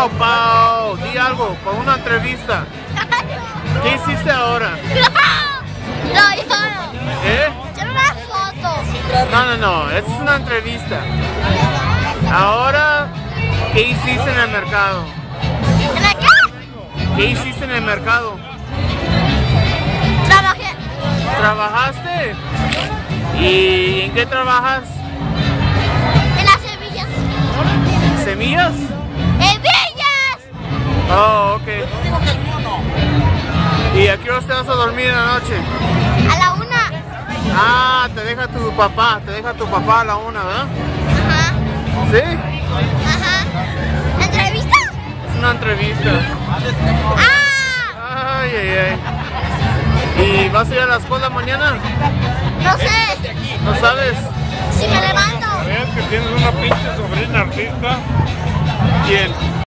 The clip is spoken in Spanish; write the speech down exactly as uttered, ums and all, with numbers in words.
Pau, Pau, di algo, para una entrevista. ¿Qué hiciste ahora? No, yo no. ¿Eh? Quiero una foto. No, no, no, es una entrevista. Ahora, ¿qué hiciste en el mercado? ¿En la qué? ¿Qué hiciste en el mercado? Trabajé. ¿Trabajaste? ¿Y en qué trabajas? En las semillas. ¿Semillas? ¡En villas! Oh, ok. ¿Y a qué hora te vas a dormir en la noche? A la una. Ah, te deja tu papá, te deja tu papá a la una, ¿verdad? Ajá. ¿Sí? Ajá. ¿Entrevista? Es una entrevista. ¡Ah! Ay, ay, ay. ¿Y vas a ir a la escuela mañana? No sé. ¿No sabes? Si me levanto. ¿Sabías que tienes una pinche sobrina artista? ¿Quién?